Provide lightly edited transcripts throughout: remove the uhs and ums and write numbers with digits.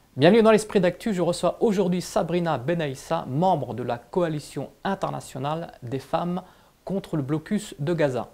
Bienvenue dans l'Esprit d'Actu, je reçois aujourd'hui Sabrina Benaïssa, membre de la Coalition internationale des femmes contre le blocus de Gaza.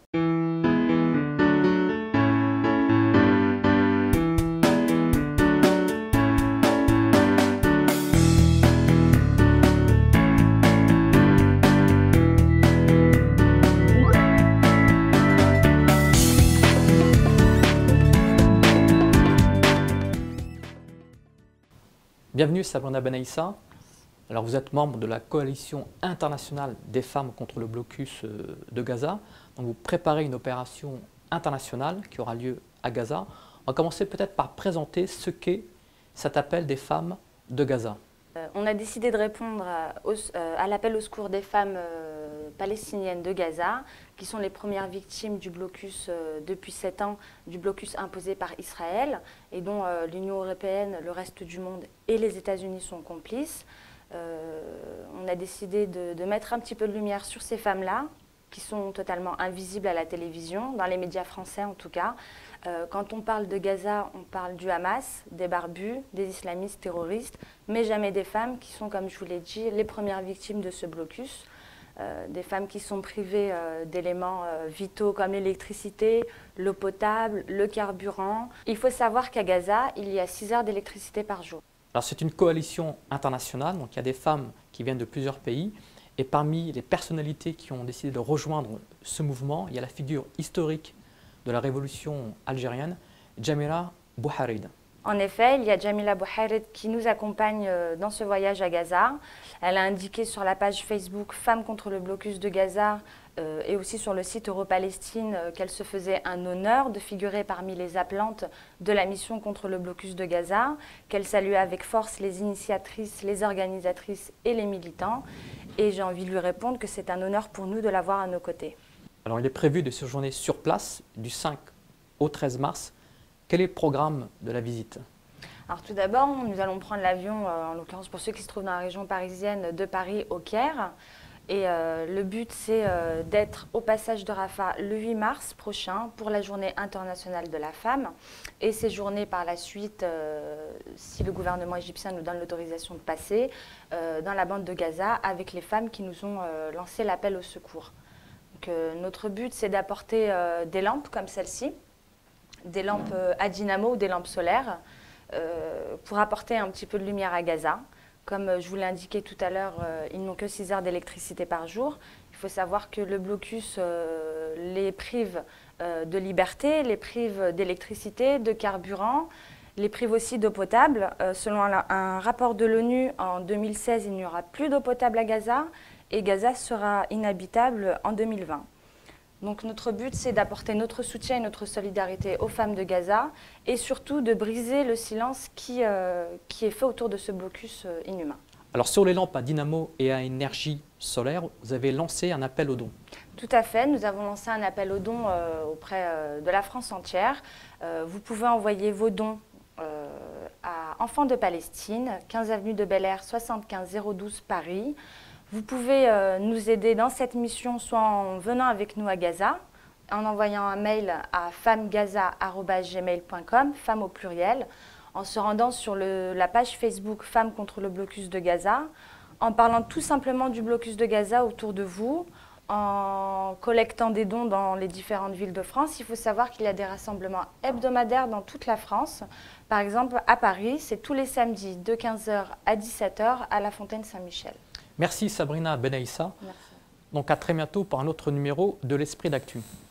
Bienvenue Sabrina Benaïssa. Alors vous êtes membre de la Coalition internationale des femmes contre le blocus de Gaza. Donc vous préparez une opération internationale qui aura lieu à Gaza. On va commencer peut-être par présenter ce qu'est cet appel des femmes de Gaza. On a décidé de répondre à l'appel au secours des femmes palestiniennes de Gaza, qui sont les premières victimes du blocus depuis 7 ans, du blocus imposé par Israël, et dont l'Union européenne, le reste du monde et les États-Unis sont complices. On a décidé de mettre un petit peu de lumière sur ces femmes-là, qui sont totalement invisibles à la télévision, dans les médias français en tout cas. Quand on parle de Gaza, on parle du Hamas, des barbus, des islamistes terroristes, mais jamais des femmes qui sont, comme je vous l'ai dit, les premières victimes de ce blocus. Des femmes qui sont privées d'éléments vitaux comme l'électricité, l'eau potable, le carburant. Il faut savoir qu'à Gaza, il y a 6 heures d'électricité par jour. Alors c'est une coalition internationale, donc il y a des femmes qui viennent de plusieurs pays. Et parmi les personnalités qui ont décidé de rejoindre ce mouvement, il y a la figure historique de la révolution algérienne, Jamila Bouharid. En effet, il y a Jamila Bouharid qui nous accompagne dans ce voyage à Gaza. Elle a indiqué sur la page Facebook Femmes contre le blocus de Gaza et aussi sur le site Europalestine qu'elle se faisait un honneur de figurer parmi les appelantes de la mission contre le blocus de Gaza, qu'elle saluait avec force les initiatrices, les organisatrices et les militants. Et j'ai envie de lui répondre que c'est un honneur pour nous de l'avoir à nos côtés. Alors il est prévu de séjourner sur place du 5 au 13 mars. Quel est le programme de la visite? Alors tout d'abord, nous allons prendre l'avion, en l'occurrence pour ceux qui se trouvent dans la région parisienne, de Paris au Caire. Et le but, c'est d'être au passage de Rafah le 8 mars prochain pour la journée internationale de la femme et séjourner par la suite, si le gouvernement égyptien nous donne l'autorisation de passer, dans la bande de Gaza avec les femmes qui nous ont lancé l'appel au secours. Donc, notre but, c'est d'apporter des lampes comme celle-ci, des lampes à dynamo ou des lampes solaires pour apporter un petit peu de lumière à Gaza. Comme je vous l'ai indiqué tout à l'heure, ils n'ont que 6 heures d'électricité par jour. Il faut savoir que le blocus les prive de liberté, les prive d'électricité, de carburant, les prive aussi d'eau potable. Selon un rapport de l'ONU, en 2016, il n'y aura plus d'eau potable à Gaza et Gaza sera inhabitable en 2020. Donc notre but, c'est d'apporter notre soutien et notre solidarité aux femmes de Gaza et surtout de briser le silence qui est fait autour de ce blocus inhumain. Alors sur les lampes à dynamo et à énergie solaire, vous avez lancé un appel aux dons. Tout à fait, nous avons lancé un appel aux dons auprès de la France entière. Vous pouvez envoyer vos dons à Enfants de Palestine, 15 avenue de Bel Air, 75 012 Paris. Vous pouvez nous aider dans cette mission, soit en venant avec nous à Gaza, en envoyant un mail à femmegaza@gmail.com, femmes au pluriel, en se rendant sur la page Facebook Femmes contre le blocus de Gaza, en parlant tout simplement du blocus de Gaza autour de vous, en collectant des dons dans les différentes villes de France. Il faut savoir qu'il y a des rassemblements hebdomadaires dans toute la France. Par exemple, à Paris, c'est tous les samedis de 15 h à 17 h à la Fontaine Saint-Michel. Merci Sabrina Benaïssa. Merci. Donc à très bientôt pour un autre numéro de l'Esprit d'Actu.